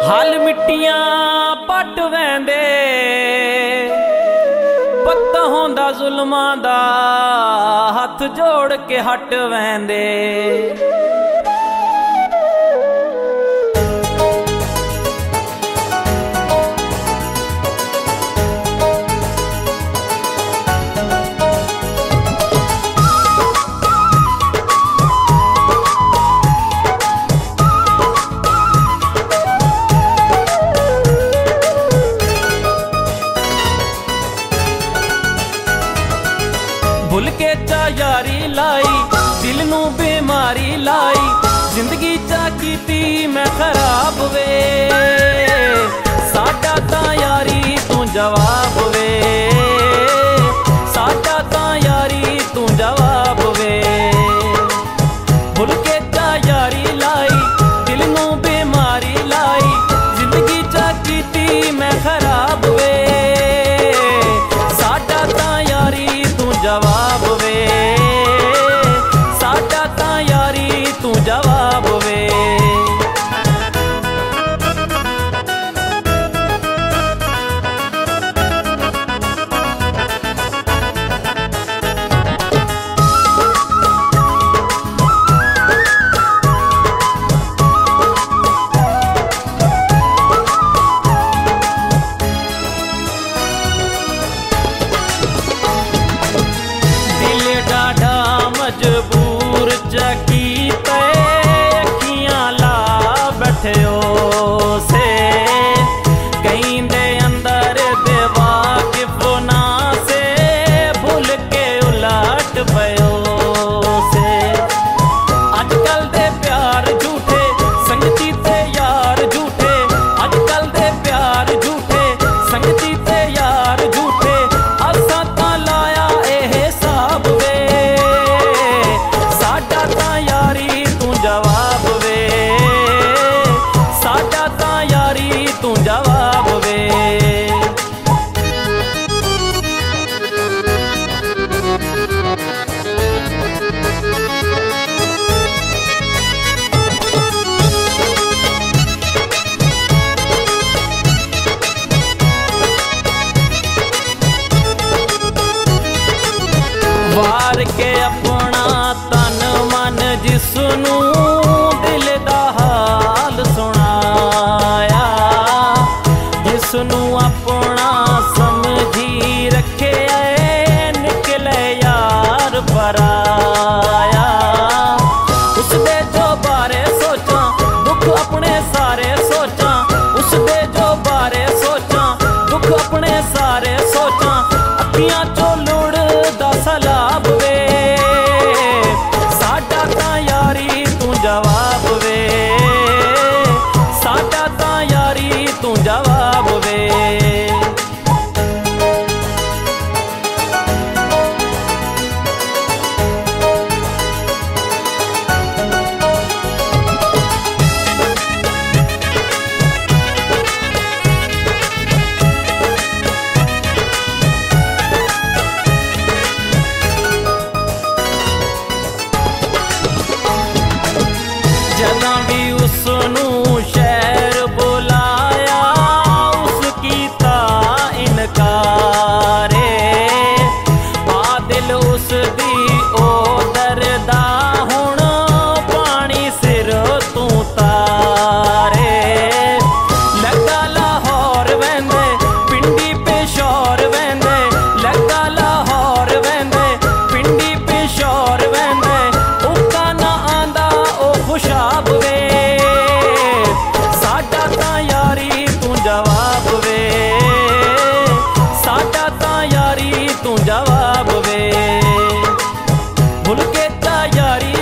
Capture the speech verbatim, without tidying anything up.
हल मिट्टियां पट वैंदे पत्ता होंदा जुल्मां दा हथ जोड़ के हट वैंदे। भुल के चा यारी लाई दिल नू बीमारी लाई जिंदगी चा कीती मैं खराब वे साडा ता यारी तू जवाब वे साडा ता यारी तू जवाब वे। भुल के चा यारी लाई दिल नू बीमारी लाई जिंदगी चा कीती मैं खराब वे साडा ता यारी तू जवाब वे साडा ता यारी तू जवाब वे। मजबूर चकी पे अखियां ला बैठो से कहीं दे अंदर देवा के फोना से भूल के उलट पयो से। अजकल दे प्यार झूठे संगती ते यार झूठे अजकल दे प्यार झूठे संगती ते यार झूठे असा ता लाया ए हिसाब वे साडा ता यारी तू जवाब वे साडा ता यारी तू जवाब वे। वार के अपना तन मन जिसनू दिल दा हाल सुनाया जिसनू अपना समझी रखे निकले यार पराया। उसदे जो बारे सोचा दुख अपने सारे सोचा उसदे जो बारे सोचा दुख अपने सारे सोचा अखियां चो लुड़दा सलाब वे साडा ता यारी तू जवाब वे साडा ता यारी तू जवाब वे। जना भी उसनू शहर बुलाया उसकी ता इनकारे आ दिल उसदी ओ दरदा हुण पानी सिर तू तारे। लगा लाहौर वेंदे पिंडी पेशौर वेंदे लगा लाहौर वेंदे पिंडी पेशौर वेंदे उका ना आंदा ओ खुशाब वे साडा ता यारी तू जवाब वे साडा ता यारी तू जवाब वे। भुल के ता यारी